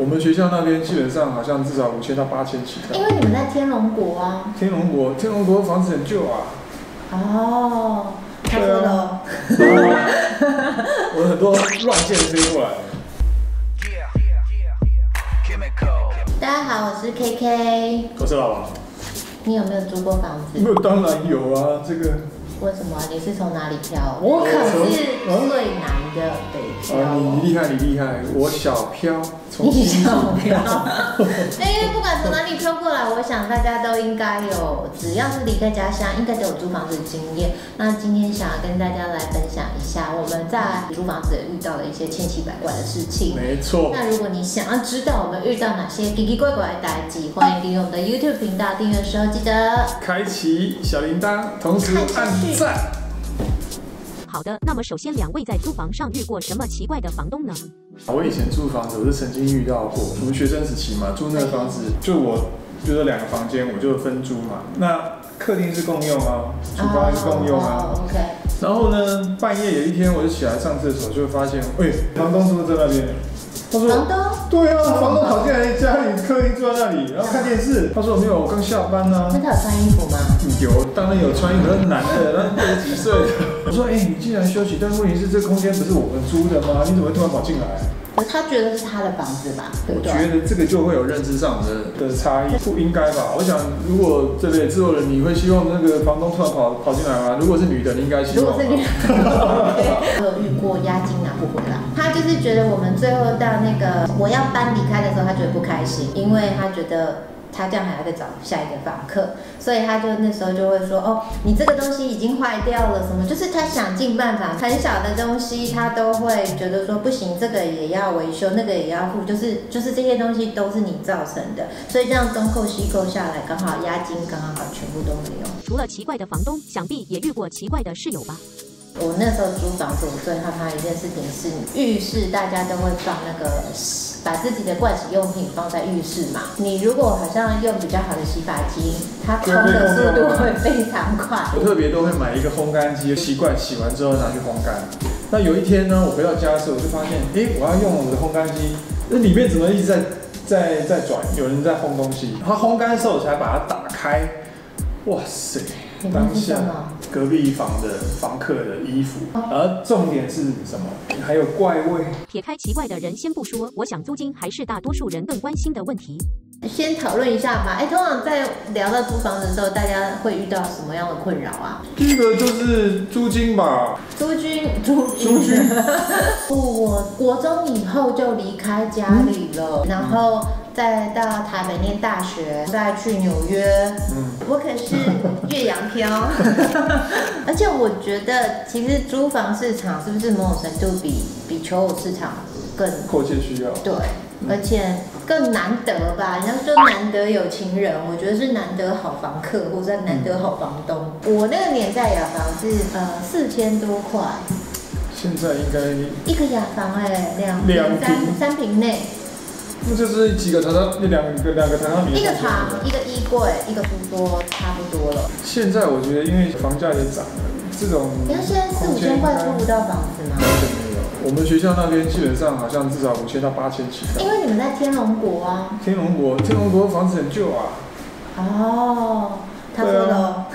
我们学校那边基本上好像至少5000到8000起跳。 因为你们在天龙国啊。 天龙国房子很旧啊。 哦，他说的哦。 我很多乱箭飞过来。 大家好，我是 KK， 我是老王。 你有没有租过房子？ 当然有啊，这个。 为什么？你是从哪里漂？我可是最南的北漂。 你厉害！我小漂，从你小漂。因为不管从哪里漂过来，我想大家都应该有，只要是离开家乡，应该都有租房子的经验。那今天想要跟大家来分享一下我们在租房子遇到的一些千奇百怪的事情。 没错。 那如果你想要知道我们遇到哪些奇奇怪怪的代志，欢迎订阅我们的 YouTube 频道。订阅的时候记得开启小铃铛，同时按赞。 好的，那么首先2位在租房上遇过什么奇怪的房东呢？ 我以前租房子，我是曾经遇到过，我们学生时期嘛，租那个房子，就我觉得2个房间，我就分租嘛。那客厅是共用啊，厨房也是共用啊。 OK。 然后呢，半夜有一天，我就起来上厕所，就会发现，房东是不是在那边？他说：“房东？对啊，房东跑进来家里，客厅坐在那里，然后看电视。他说没有，我刚下班啊。 那他有穿衣服吗？ 有，当然有穿衣服，他是男的，他60几岁的。我说，你既然休息，但问题是这空间不是我们租的吗？你怎么会突然跑进来？ 他觉得是他的房子吧，对不对？ 我觉得这个就会有认知上的差异，不应该吧？我想，如果这类制作人，你会希望那个房东突然跑进来吗？如果是女的，你应该希望。如果是女的，我有遇过押金拿不回来， 他就是觉得我们最后到那个我要搬离开的时候，他觉得不开心，因为他觉得他这样还要再找下一个房客，所以他就那时候就会说，你这个东西已经坏掉了，什么就是他想尽办法，很小的东西他都会觉得说不行，这个也要维修，那个也要付，就是这些东西都是你造成的，所以这样东扣西扣下来，刚好押金刚好全部都没有。 除了奇怪的房东，想必也遇过奇怪的室友吧？ 我那时候租房子，我最害怕一件事情是浴室，大家都会放那个把自己的盥洗用品放在浴室嘛。你如果好像用比较好的洗发精，它烘的速度会非常快。 我特别都会买一个烘干机，习惯洗完之后拿去烘干。那有一天呢，我回到家的时候，我就发现，我要用我的烘干机，那里面怎么一直在转？有人在烘东西。它烘干的时候，我才把它打开。哇塞！当下隔壁房的房客的衣服，而重点是什么？还有怪味。 撇开奇怪的人先不说，我想租金还是大多数人更关心的问题。 先讨论一下吧。通常在聊到租房子的时候，大家会遇到什么样的困扰啊？ 第一个就是租金吧。租金。 我国中以后就离开家里了，然后再到台北念大学，再去纽约。我可是岳阳漂。而且我觉得，其实租房市场是不是某种程度比求偶市场更迫切需要？ 对，而且更难得吧？人家说难得有情人，我觉得是难得好房客，或者难得好房东。我那个年代雅房是4000多块， 现在应该一个雅房2平3平内。 那就是几个榻榻，两个榻榻米， 一个床，一个衣柜，一个书桌，差不多了。 现在我觉得，因为房价也涨了，这种你看现在4、5千块租不到房子吗？ 完全没有。我们学校那边基本上好像至少5000到8000起跳。 因为你们在天龙国啊。 天龙国房子很旧啊。 他说的哦。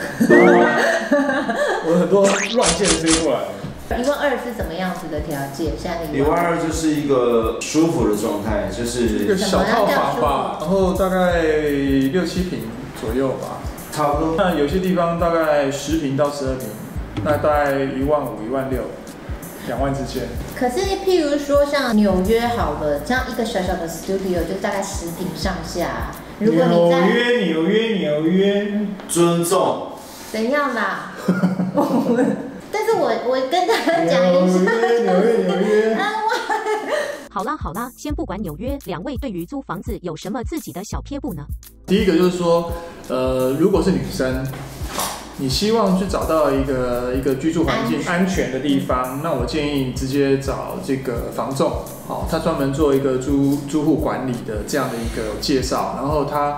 我很多乱箭飞过来。 12000是什么样子的条件？现在 12000就是一个舒服的状态，就是一个小套房吧，然后大概6、7平左右吧， 差不多。 那有些地方大概10平到12平，那大概15000、16000、2万之间。 可是譬如说像纽约好了，这样一个小小的 studio 就大概10平上下。如果你在纽约， 尊重。 怎样啦？但是我跟大家讲一下， 纽约。 好啦，先不管纽约，2位对于租房子有什么自己的小撇步呢？ 第一个就是说，如果是女生，你希望去找到一个居住环境安全的地方，那我建议直接找这个房仲，他专门做一个租户管理的这样的一个介绍，然后他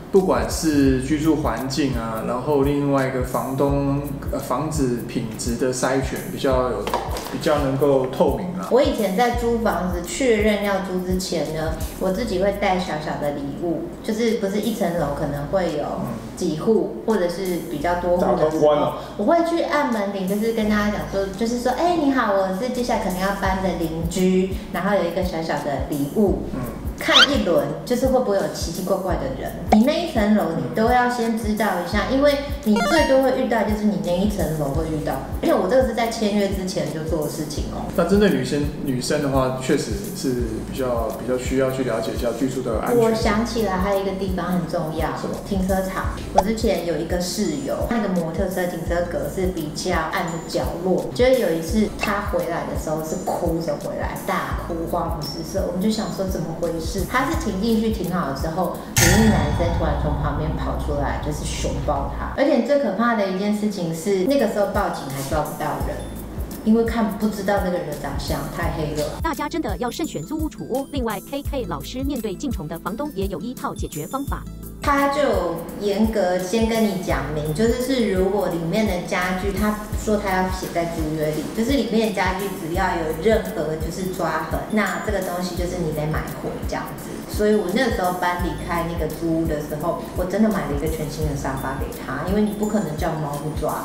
不管是居住环境啊，然后另外一个房东房子品质的筛选比较能够透明啦。 我以前在租房子确认要租之前呢，我自己会带小小的礼物，就是不是一层楼可能会有几户或者是比较多户的时候，我会去按门铃，就是跟大家讲说，就是说，你好，我是接下来可能要搬的邻居，然后有一个小小的礼物。看一轮，就是会不会有奇奇怪怪的人。你那一层楼你都要先知道一下，因为你最多会遇到就是你那一层楼会遇到。因为我这个是在签约之前就做的事情哦。 那针对女生的话，确实是比较需要去了解一下居住的安全。 我想起来还有一个地方很重要，停车场。我之前有一个室友，那个摩托车停车格是比较暗的角落，就是有一次他回来的时候是哭着回来，大哭花不失色，我们就想说怎么回事？他是停进去停好了之后，有一个男生突然从旁边跑出来，就是熊抱他。而且最可怕的一件事情是，那个时候报警还抓不到人，因为不知道那个人的长相太黑了。 大家真的要慎选租屋处哦。另外 ，KK 老师面对进宠的房东也有一套解决方法。 他就严格先跟你讲明，就是如果里面的家具，他说他要写在租约里，就是里面的家具只要有任何就是抓痕，那这个东西就是你得买回这样子。所以我那时候搬离开那个租屋的时候，我真的买了一个全新的沙发给他，因为你不可能叫猫不抓。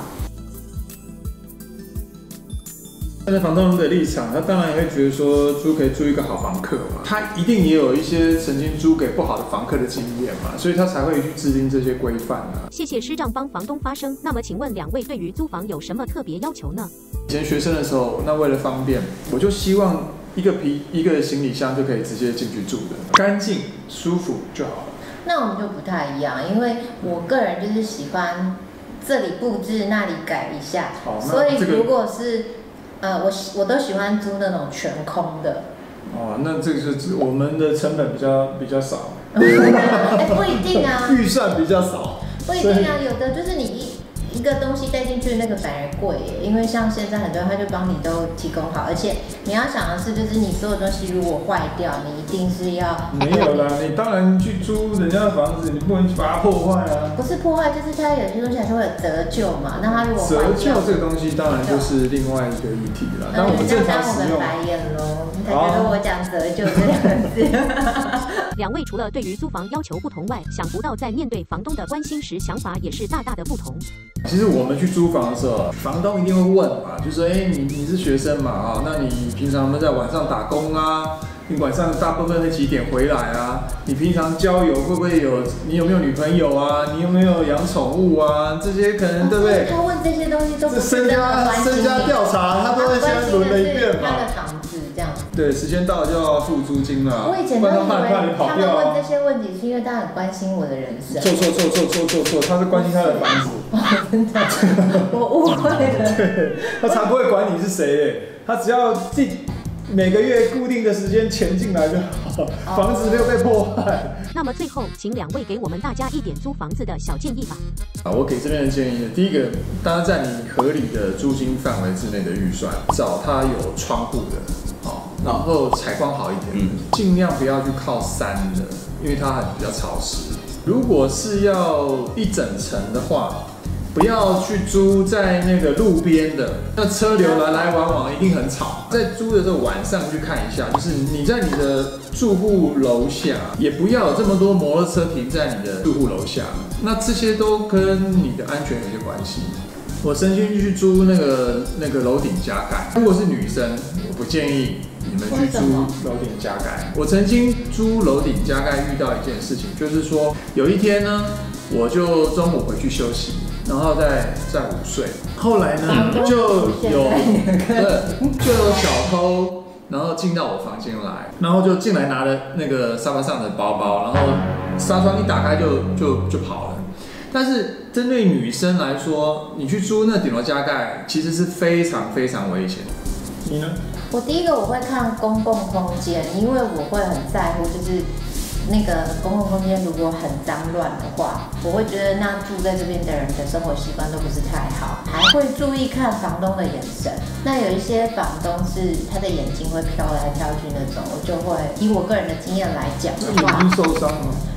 站在房东的立场，他当然也会觉得说租可以租一个好房客嘛，他一定也有一些曾经租给不好的房客的经验嘛，所以他才会去制定这些规范啊。 谢谢师长帮房东发声。那么请问两位对于租房有什么特别要求呢？ 以前学生的时候，那为了方便，我就希望一个行李箱就可以直接进去住的，干净舒服就好了。 那我们就不太一样，因为我个人就是喜欢这里布置那里改一下，所以如果是我都喜欢租那种全空的。 哦，那这个是我们的成本比较少。 不一定啊， 预算比较少。 不一定啊，有的就是你一个东西带进去，那个反而贵耶，因为像现在很多人他就帮你都提供好，而且你要想的是，就是你所有东西如果坏掉，你一定是要没有啦，你当然去租人家的房子，你不能把它破坏啊。 不是破坏，就是它有些东西还是会有折旧嘛。那它如果坏掉， 折旧这个东西当然就是另外一个议题了。但我们正常使用， 白眼喽，你才觉得我讲折旧这两个字。 两位除了对于租房要求不同外，想不到在面对房东的关心时，想法也是大大的不同。 其实我们去租房的时候，房东一定会问嘛，就说你是学生嘛那你平常有没有在晚上打工啊？你晚上大部分会几点回来啊？你平常交友会不会你有没有女朋友啊？你有没有养宠物啊？这些可能对不对？ 他问这些东西都不是身家调查，他都会先轮了一遍嘛。 他的房子这样。 对，时间到了就要付租金嘛。 我以前都以为他们问这些问题是因为他很关心我的人生。 错，他是关心他的房子。 真的，我误会了。 对，他才不会管你是谁嘞，他只要每个月固定的时间钱进来就好，房子没有被破坏。 那么最后，请两位给我们大家一点租房子的小建议吧。 我给这边的建议呢，第一个，大家在你合理的租金范围之内的预算，找它有窗户的，然后采光好一点，尽量不要去靠山的，因为它比较潮湿。如果是要一整层的话，不要去租在那个路边的，那车流来来往往一定很吵。在租的时候晚上去看一下，就是你在你的住户楼下，也不要有这么多摩托车停在你的住户楼下，那这些都跟你的安全有些关系。我曾经去租那个楼顶加盖，如果是女生，我不建议你们去租楼顶加盖。我曾经租楼顶加盖遇到一件事情，就是说有一天呢，我就中午回去休息，然后再午睡。后来呢，就有小偷，然后进到我房间来，然后就进来拿了那个沙发上的包包，然后纱窗一打开就跑了。但是针对女生来说，你去租那顶楼加盖，其实是非常非常危险。你呢？ 我第一个我会看公共空间，因为我会很在乎，就是那个公共空间如果很脏乱的话，我会觉得那住在这边的人的生活习惯都不是太好，还会注意看房东的眼神。那有一些房东是他的眼睛会飘来飘去那种，我就会以我个人的经验来讲的话， 眼睛受伤吗？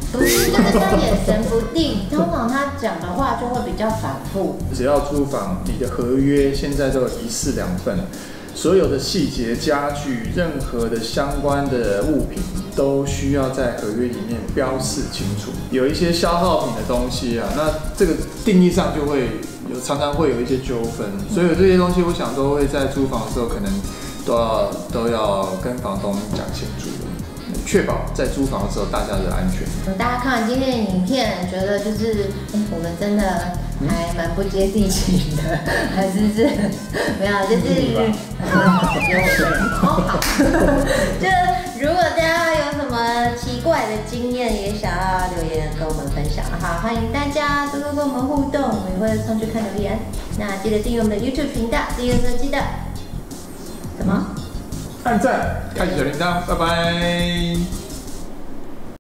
不是，就是他眼神不定，通常他讲的话就会比较反复。 只要租房，你的合约现在都有1式2份，所有的细节、家具、任何的相关的物品都需要在合约里面标示清楚。有一些消耗品的东西啊，那这个定义上就会常常会有一些纠纷，所以这些东西我想都会在租房的时候可能都要跟房东讲清楚的，确保在租房的时候大家的安全。 大家看完今天的影片，觉得就是我们真的还蛮不接地气的，还是没有，就是好，就如果大家有什么奇怪的经验，也想要留言跟我们分享的话，欢迎大家多多跟我们互动，我们也会上去看留言。那记得订阅我们的 YouTube 频道，订阅的时候记得什么？ 按赞，开启小铃铛，拜拜。